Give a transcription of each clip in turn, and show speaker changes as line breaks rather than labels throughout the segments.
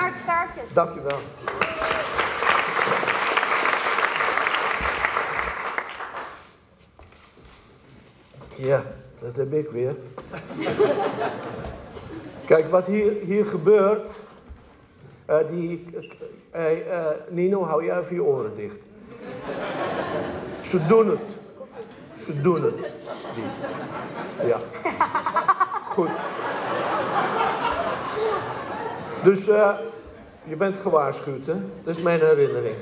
Aart Staartjes.
Dankjewel. Ja, dat heb ik weer. Kijk, wat hier gebeurt... Nino, hou jij even je oren dicht. Ze doen het. Ze doen het. Ja. Goed. Dus je bent gewaarschuwd, hè? Dat is mijn herinnering.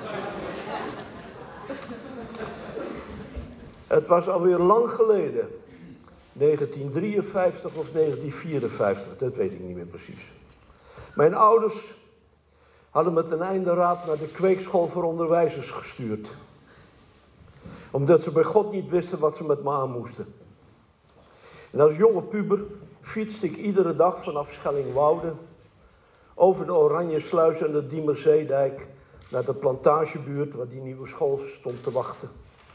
Het was alweer lang geleden. 1953 of 1954, dat weet ik niet meer precies. Mijn ouders hadden me ten einde raad naar de kweekschool voor onderwijzers gestuurd. Omdat ze bij God niet wisten wat ze met me aan moesten. En als jonge puber fietste ik iedere dag vanaf Schellingwoude over de Oranjesluis en de Diemerzeedijk naar de plantagebuurt waar die nieuwe school stond te wachten.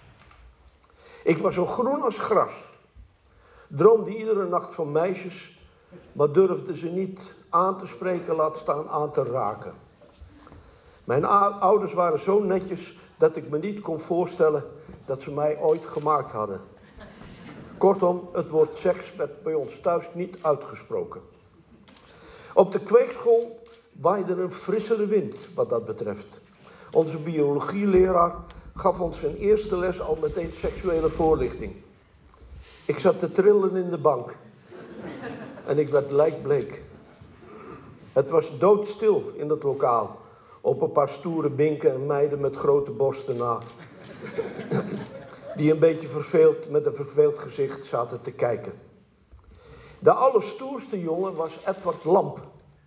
Ik was zo groen als gras. Droomde iedere nacht van meisjes, maar durfde ze niet aan te spreken, laat staan aan te raken. Mijn ouders waren zo netjes dat ik me niet kon voorstellen dat ze mij ooit gemaakt hadden. Kortom, het woord seks werd bij ons thuis niet uitgesproken. Op de kweekschool waaide een frissere wind wat dat betreft. Onze biologieleraar gaf ons zijn eerste les al meteen seksuele voorlichting. Ik zat te trillen in de bank. En ik werd lijkbleek. Het was doodstil in het lokaal. Op een paar stoere binken en meiden met grote borsten na. Die een beetje verveeld, met een verveeld gezicht zaten te kijken. De allerstoerste jongen was Edward Lamp.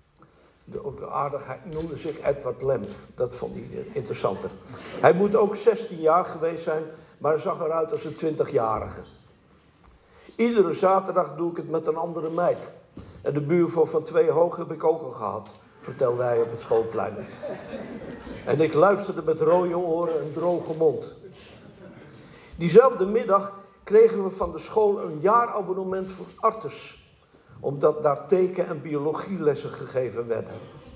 De aardigheid noemde zich Edward Lamp. Dat vond hij interessanter. Hij moet ook 16 jaar geweest zijn, maar hij zag eruit als een 20-jarige. Iedere zaterdag doe ik het met een andere meid. En de buurvrouw van 2 hoog heb ik ook al gehad, vertelde hij op het schoolplein. En ik luisterde met rode oren en droge mond. Diezelfde middag kregen we van de school een jaarabonnement voor Artes, omdat daar teken- en biologielessen gegeven werden.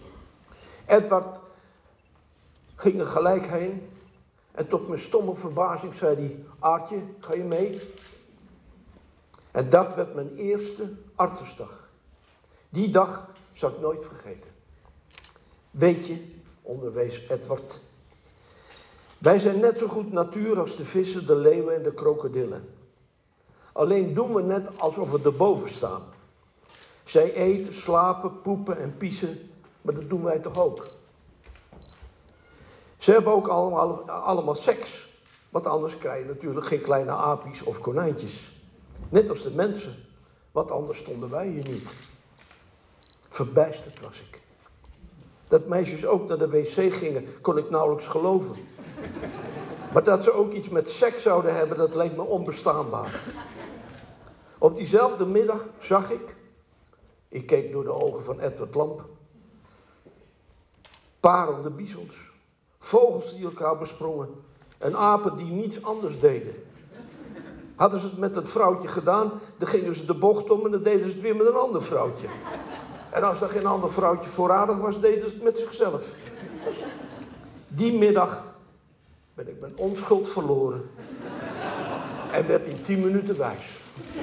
Edward ging er gelijk heen en tot mijn stomme verbazing zei hij: Aartje, ga je mee? En dat werd mijn eerste Artesdag. Die dag zal ik nooit vergeten. Weet je, onderwees Edward, wij zijn net zo goed natuur als de vissen, de leeuwen en de krokodillen. Alleen doen we net alsof we erboven staan. Zij eten, slapen, poepen en piezen, maar dat doen wij toch ook. Ze hebben ook allemaal seks, want anders krijg je natuurlijk geen kleine aapjes of konijntjes. Net als de mensen, want anders stonden wij hier niet. Verbijsterd was ik. Dat meisjes ook naar de wc gingen, kon ik nauwelijks geloven. Maar dat ze ook iets met seks zouden hebben, dat leek me onbestaanbaar. Op diezelfde middag zag ik keek door de ogen van Edward Lamp, parelde bisons, vogels die elkaar besprongen en apen die niets anders deden. Hadden ze het met een vrouwtje gedaan, dan gingen ze de bocht om en dan deden ze het weer met een ander vrouwtje. En als er geen ander vrouwtje voorradig was, deden ze het met zichzelf. Die middag ben ik mijn onschuld verloren en werd in 10 minuten wijs.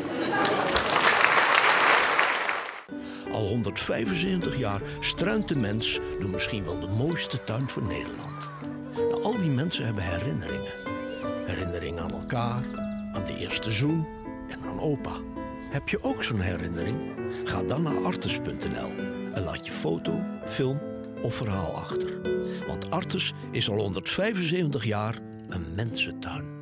Al 175 jaar struint de mens door misschien wel de mooiste tuin van Nederland. Nou, al die mensen hebben herinneringen. Herinneringen aan elkaar, aan de eerste zoen en aan opa. Heb je ook zo'n herinnering? Ga dan naar artes.nl en laat je foto, film of verhaal achter. Want Artes is al 175 jaar een mensentuin.